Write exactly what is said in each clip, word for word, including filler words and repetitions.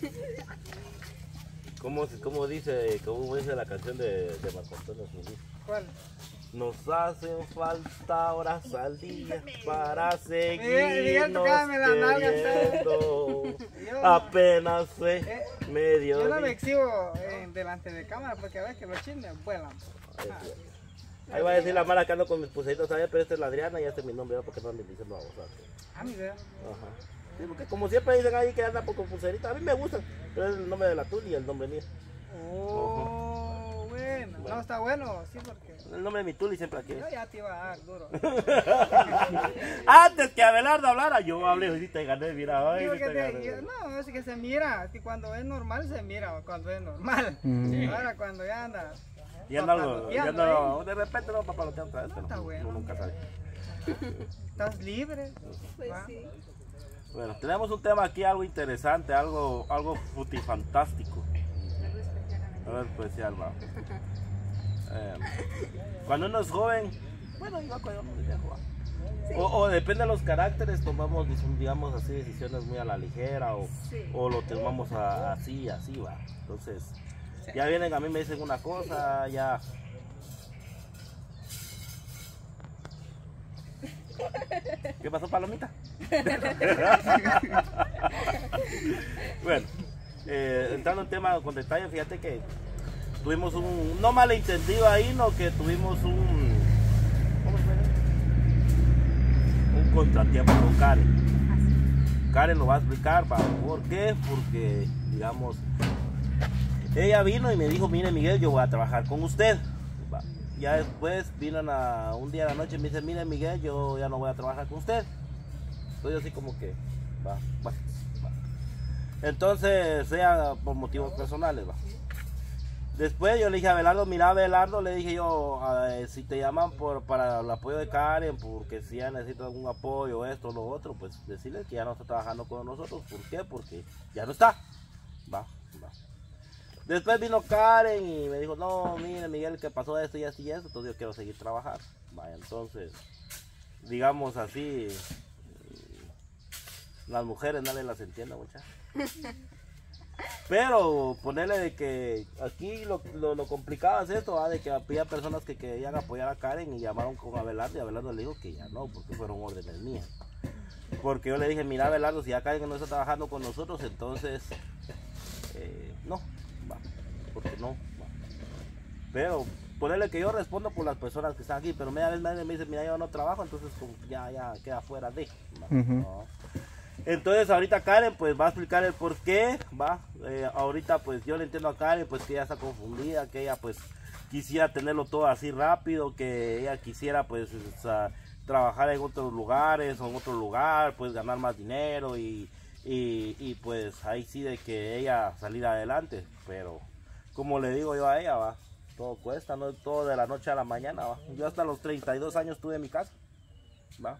¿Cómo, cómo dice, cómo dice la canción de, de Marco Antonio Solís? ¿Cuál? Nos hacen falta horas al día para seguirnos queriendo. Apenas sé eh, medio. Yo no me exhibo eh, delante de cámara porque a veces que los chismes vuelan. Ah. Ahí va a decir la mala que ando con mis pulseritos, ¿sabes? Pero esta es la Adriana y este es mi nombre, ¿no? Porque no me dicen no, o sea, Ah, mi idea. ajá. Sí, porque como siempre dicen ahí que anda con pulseritas, a mí me gustan, pero es el nombre de la Tuli y el nombre mío. Oh, bueno. bueno. No, está bueno, sí, porque... El nombre de mi Tuli siempre aquí. Yo ya te iba a dar duro. Antes que Abelardo hablara, yo hablé y te gané, mira. Ay, Digo te que te, gané. yo, no, es que se mira, es que cuando es normal se mira, cuando es normal. Mm. Ahora cuando ya anda... Y anda algo, y anda, de repente no papalotean otra vez, No, pero está bueno. uno nunca sabe. ¿Estás libre? Pues ¿va? sí. Bueno, tenemos un tema aquí, algo interesante, algo, algo futifantástico. A ver, pues ya va. Eh, cuando uno es joven, bueno, igual cuando uno es viejo, va. O, o depende de los caracteres, tomamos, digamos así, decisiones muy a la ligera o, Sí. o lo tomamos a- así, así, va. Entonces, ya vienen a mí, me dicen una cosa, ya. ¿Qué pasó, Palomita? Bueno, eh, entrando en tema con detalle, fíjate que tuvimos un, no malentendido ahí, no, que tuvimos un, ¿cómo se llama? Un contratiempo con Karen. Karen lo va a explicar, ¿va? ¿Por qué? Porque, digamos, ella vino y me dijo, mire Miguel, yo voy a trabajar con usted. Va. Ya después vino a, un día a la noche y me dice, mire Miguel, yo ya no voy a trabajar con usted. Entonces así como que, va, va, va. Entonces, sea por motivos personales, va. Después yo le dije a Abelardo, mira Abelardo, le dije yo, eh, si te llaman por, para el apoyo de Karen, porque si ya necesita algún apoyo, esto o lo otro, pues decirle que ya no está trabajando con nosotros. ¿Por qué? Porque ya no está. Va, va. Después vino Karen y me dijo, no, mire Miguel, que pasó esto y esto y esto, entonces yo quiero seguir trabajando. Vaya, entonces, digamos así, las mujeres nadie las entiende, muchachos. Pero ponerle de que aquí lo, lo, lo complicado es esto, ¿va? De que había personas que querían apoyar a Karen y llamaron con Abelardo y Abelardo le dijo que ya no, porque fueron órdenes mías. Porque yo le dije, mira Abelardo, si ya Karen no está trabajando con nosotros, entonces eh, no, va, porque no, va. Pero ponerle que yo respondo por las personas que están aquí, pero media vez nadie me dice, mira yo no trabajo, entonces como ya, ya queda fuera de, va, Uh-huh. ¿no? Entonces ahorita Karen pues va a explicar el por qué, va, eh, ahorita pues yo le entiendo a Karen pues que ella está confundida, que ella pues quisiera tenerlo todo así rápido, que ella quisiera pues o sea, trabajar en otros lugares o en otro lugar, pues ganar más dinero y, y, y pues ahí sí de que ella salir adelante, pero como le digo yo a ella, va, todo cuesta, no es todo de la noche a la mañana, va. Yo hasta los treinta y dos años estuve en mi casa, va.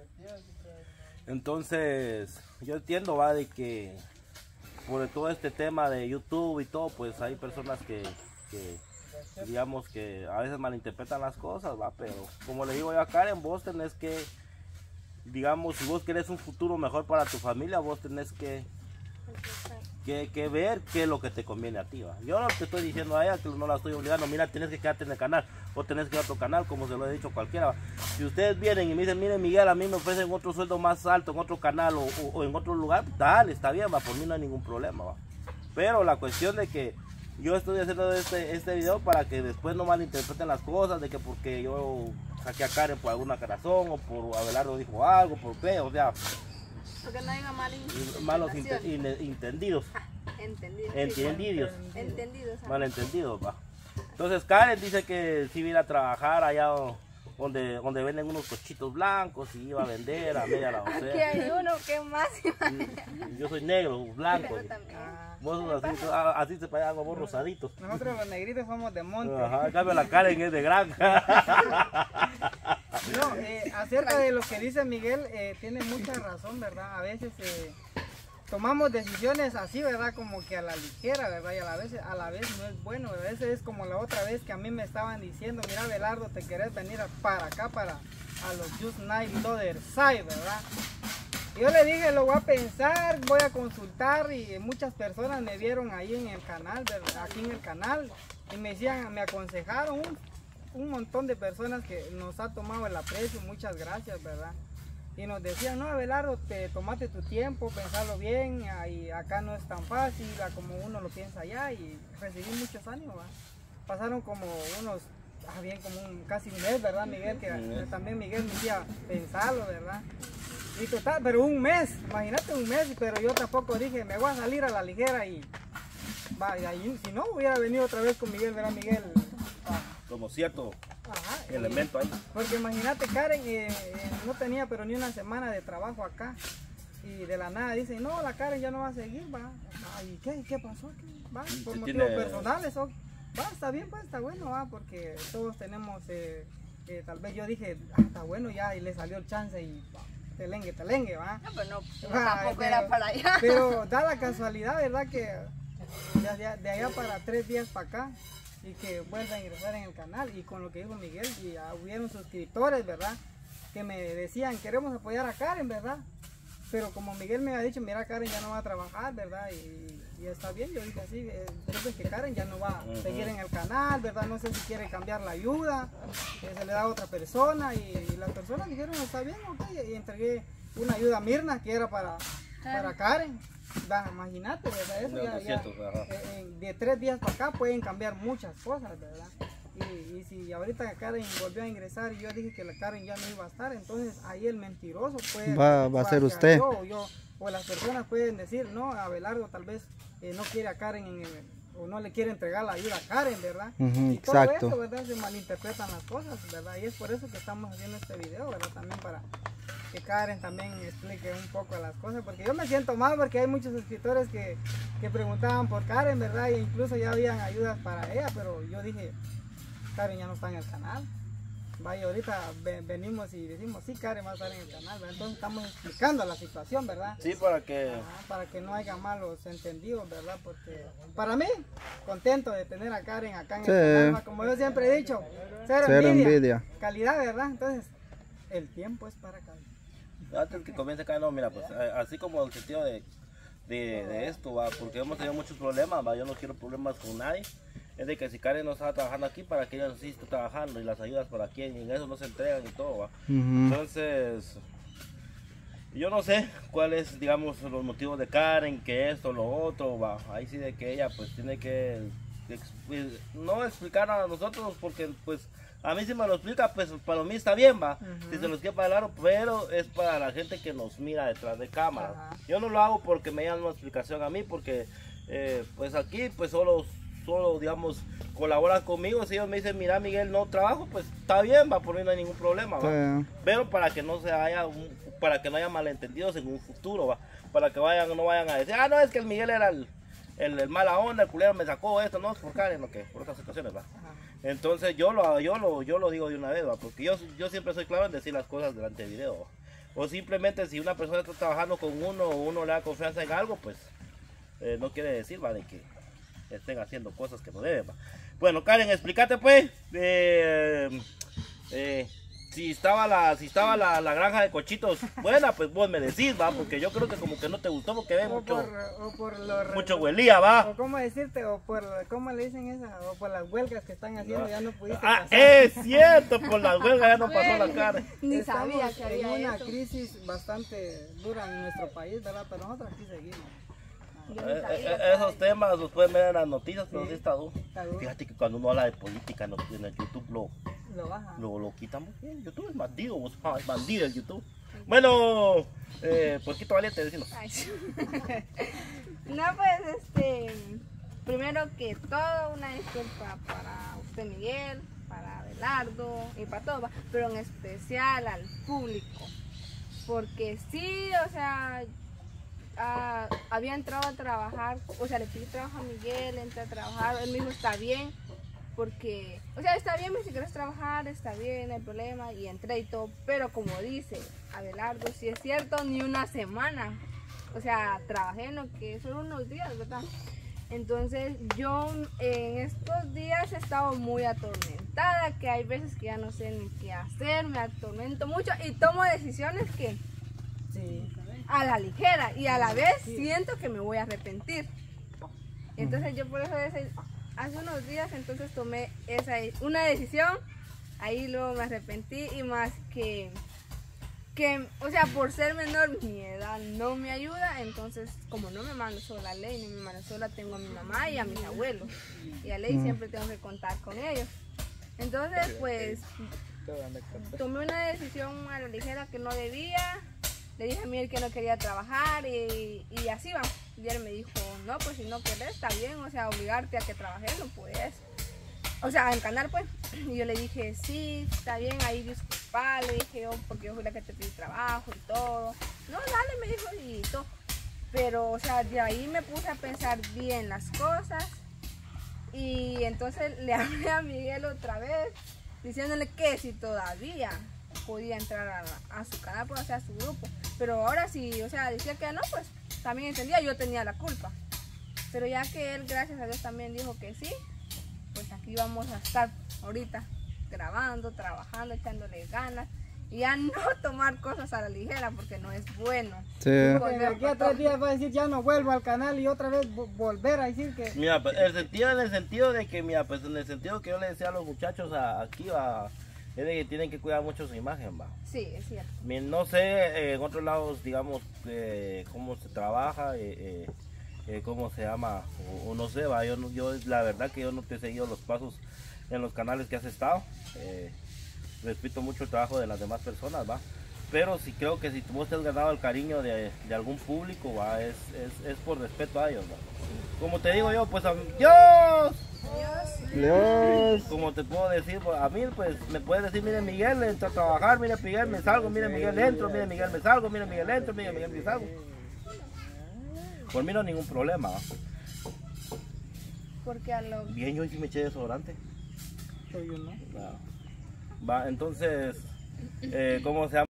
Entonces, yo entiendo, va, de que por todo este tema de YouTube y todo, pues hay personas que, que digamos que a veces malinterpretan las cosas, va, pero como le digo yo a Karen, vos tenés que, digamos, si vos querés un futuro mejor para tu familia, vos tenés que, que, que ver qué es lo que te conviene a ti, va. Yo no te estoy diciendo a ella que no la estoy obligando, mira, tienes que quedarte en el canal, o tenés que ir a otro canal, como se lo he dicho a cualquiera, va. Si ustedes vienen y me dicen, miren Miguel, a mí me ofrecen otro sueldo más alto en otro canal o, o, o en otro lugar, dale, está bien, va, por mí no hay ningún problema, va. Pero la cuestión de que yo estoy haciendo este, este video para que después no malinterpreten las cosas, de que porque yo saqué a Karen por alguna razón, o por Abelardo dijo algo, por qué, o sea, Porque no haya mal malos inte- in- entendidos, Entendidos. entendidos, Entendidos. ah. malentendidos, va. Entonces Karen dice que si viene a trabajar allá donde, donde venden unos cochitos blancos y iba a vender a media la Aquí docena. hay uno que más. Yo soy negro, blanco. Pero también. Ah, Vos sos así, ah, así se pagan vos rosaditos. nosotros los negritos somos de monte. Ajá, en cambio la Karen es de granja. No, eh, acerca de lo que dice Miguel, eh, tiene mucha razón, ¿verdad? A veces eh, tomamos decisiones así, ¿verdad? Como que a la ligera, ¿verdad? Y a la vez, a la vez no es bueno, ¿verdad? Ese es como la otra vez que a mí me estaban diciendo, mira Abelardo, te querés venir a- para acá, para a los Just Night Loader Side, ¿verdad? Yo le dije, lo voy a pensar, voy a consultar y muchas personas me vieron ahí en el canal, ¿verdad? Aquí en el canal, y me decían, me aconsejaron un, un montón de personas que nos ha tomado el aprecio, muchas gracias, ¿verdad? Y nos decían, no, Abelardo, te tomate tu tiempo, pensarlo bien, y acá no es tan fácil como uno lo piensa allá, y recibí muchos ánimos, ¿verdad? Pasaron como unos, ah, bien, como un, casi un mes, ¿verdad, Miguel? Que mm. también Miguel me decía, pensarlo, ¿verdad? Y total, pero un mes, imagínate un mes, pero yo tampoco dije, me voy a salir a la ligera y, va, y ahí, si no, hubiera venido otra vez con Miguel, ¿verdad, Miguel? Ah. Como cierto Ajá, elemento ahí. Porque imagínate, Karen eh, eh, no tenía pero ni una semana de trabajo acá. Y de la nada dicen, no, la Karen ya no va a seguir, va. Ay, ¿qué, qué pasó? ¿Qué? Va, por motivos tiene... personales. O, va, está bien, pues está bueno, va, porque todos tenemos, eh, eh, tal vez yo dije, ah, está bueno ya, y le salió el chance y va, telengue, telengue, va. No, pero no, no va, tampoco pero, era para allá. Pero da la casualidad, ¿verdad? Que de allá, de allá para tres días para acá, y que vuelva a ingresar en el canal, y con lo que dijo Miguel, y uh, hubieron suscriptores, ¿verdad? Que me decían, queremos apoyar a Karen, ¿verdad? Pero como Miguel me había dicho, mira, Karen ya no va a trabajar, ¿verdad? Y, y está bien, yo dije así, eh, entonces que Karen ya no va a seguir en el canal, ¿verdad? No sé si quiere cambiar la ayuda, eh, se le da a otra persona, y, y las personas dijeron, está bien, ok, y entregué una ayuda a Mirna, que era para, para Karen. Da, imagínate, ¿verdad? Eso no, ya, ya, eh, de tres días para acá pueden cambiar muchas cosas, ¿verdad? Y, y si ahorita Karen volvió a ingresar y yo dije que la Karen ya no iba a estar, entonces ahí el mentiroso puede... Va, va a ser usted. Yo, o, yo, o las personas pueden decir, no, Abelardo tal vez eh, no quiere a Karen en el, o no le quiere entregar la ayuda a Karen, ¿verdad? Uh-huh, y todo exacto. eso, ¿verdad? Se malinterpretan las cosas, ¿verdad? Y es por eso que estamos haciendo este video, ¿verdad? También para que Karen también explique un poco las cosas, porque yo me siento mal porque hay muchos suscriptores que, que preguntaban por Karen, ¿verdad? E incluso ya habían ayudas para ella, pero yo dije, Karen ya no está en el canal. Vaya, ahorita venimos y decimos, sí, Karen va a estar en el canal, ¿verdad? Entonces estamos explicando la situación, ¿verdad? Sí, para que... Ajá, para que no haya malos entendidos, ¿verdad? Porque para mí, contento de tener a Karen acá en sí. el canal, como yo siempre he dicho, cero, cero envidia, envidia, calidad, ¿verdad? Entonces, el tiempo es para Karen. Antes que comience acá, no, mira, pues así como el sentido de, de, de esto, va, porque hemos tenido muchos problemas, va, yo no quiero problemas con nadie, es de que si Karen no está trabajando aquí, para que ella sí esté trabajando, y las ayudas para quién, y en eso no se entregan y todo, va. Uh-huh. Entonces, yo no sé cuáles, digamos, los motivos de Karen, que esto, lo otro, va, ahí sí de que ella, pues, tiene que, pues, no explicar a nosotros, porque, pues, a mí si me lo explica, pues para mí está bien, va. Uh-huh. Si se los quiere para pero es para la gente que nos mira detrás de cámara. Uh-huh. Yo no lo hago porque me dan una explicación a mí, porque eh, pues aquí pues solo, solo digamos, colaboran conmigo. Si ellos me dicen, mira Miguel, no trabajo, pues está bien, va, por mí no hay ningún problema, va. Uh-huh. Pero para que no se haya, un, para que no haya malentendidos en un futuro, va. Para que vayan, no vayan a decir, ah, no, es que el Miguel era el, el, el mala onda, el culero me sacó esto, no, es por Karen, no, que por otras situaciones, va. Uh-huh. Entonces yo lo, yo lo, yo lo digo de una vez, ¿va? Porque yo, yo siempre soy claro en decir las cosas delante del video, ¿va? O simplemente si una persona está trabajando con uno o uno le da confianza en algo, pues eh, no quiere decir, ¿va? De que estén haciendo cosas que no deben, ¿va? Bueno, Karen, explícate pues, eh, eh, si estaba la, si estaba la, la granja de cochitos buena, pues vos me decís, va, porque yo creo que como que no te gustó porque ve mucho, por, o por lo, mucho huelía, va. O cómo decirte, o por, ¿cómo le dicen esa? O por las huelgas que están haciendo, no. ya no pudiste Ah, pasar. Es cierto, por las huelgas ya no pasó la cara. Ni Estamos sabía que había en una eso. crisis bastante dura en nuestro país, ¿verdad? Pero nosotros aquí seguimos. Eh, eh, esos temas los pueden ver en las noticias, pero sí, sí está duro. Fíjate que cuando uno habla de política en el YouTube lo, lo, baja. lo, lo quitamos. El YouTube es bandido, vos, es bandido el YouTube. Bueno, eh, poquito valiente, decimos. No, pues, este, primero que todo, una disculpa para usted, Miguel, para Abelardo y para todo, pero en especial al público. Porque sí, o sea, Uh, había entrado a trabajar, o sea, le pedí trabajo a Miguel, entré a trabajar, él me dijo está bien, porque, o sea, está bien, si quieres trabajar, está bien, no hay problema, y entré y todo, pero como dice Abelardo, si es cierto, ni una semana, o sea, trabajé en lo que son unos días, ¿verdad? Entonces yo en estos días he estado muy atormentada, que hay veces que ya no sé ni qué hacer, me atormento mucho y tomo decisiones que... Sí. a la ligera y a la vez siento que me voy a arrepentir. Entonces yo por eso ese, hace unos días entonces tomé esa una decisión, ahí luego me arrepentí y más que, que, o sea, por ser menor mi edad no me ayuda, entonces como no me mando sola a ley, ni me mando sola, tengo a mi mamá y a mis abuelos y a ley siempre tengo que contar con ellos. Entonces pues tomé una decisión a la ligera que no debía. Le dije a Miguel que no quería trabajar y, y así va. Y él me dijo, no, pues si no querés, está bien, o sea, obligarte a que trabajes no puedes. O sea, a encanar pues. Y yo le dije, sí, está bien, ahí disculpa, le dije yo, porque yo fui la que te pedí trabajo y todo. No, dale, me dijo, y todo. Pero, o sea, de ahí me puse a pensar bien las cosas. Y entonces le hablé a Miguel otra vez, diciéndole que si todavía podía entrar a, a su canal, pues, o sea, a su grupo. Pero ahora sí, o sea, decía que no, pues también entendía, yo tenía la culpa. Pero ya que él, gracias a Dios, también dijo que sí, pues aquí vamos a estar ahorita grabando, trabajando, echándole ganas. Y ya no tomar cosas a la ligera porque no es bueno. Sí. Porque aquí a tres días va a decir ya no vuelvo al canal y otra vez volver a decir que... Mira, pues, el sentido, en el sentido de que, mira, pues en el sentido que yo le decía a los muchachos a, aquí, a, es de que tienen que cuidar mucho su imagen, va. Sí, es cierto. No sé, eh, en otros lados, digamos, eh, cómo se trabaja, eh, eh, eh, cómo se llama, o, o no sé, va. Yo, yo, la verdad que yo no te he seguido los pasos en los canales que has estado. Eh, respeto mucho el trabajo de las demás personas, va. Pero sí creo que si tú te has ganado el cariño de, de algún público, va, es, es, es por respeto a ellos, va. Como te digo yo, pues, a, ¡Dios! Dios. Como te puedo decir, a mí pues me puedes decir, mire Miguel, entro a trabajar, mire Miguel, me salgo, mire Miguel, entro, mire Miguel, me salgo, mire Miguel, entro, mire Miguel, me salgo. Por mí no hay ningún problema, ¿va? Porque a lo... Bien, yo sí me eché desodorante. Soy yo, ¿no? Va, entonces, eh, ¿cómo se llama?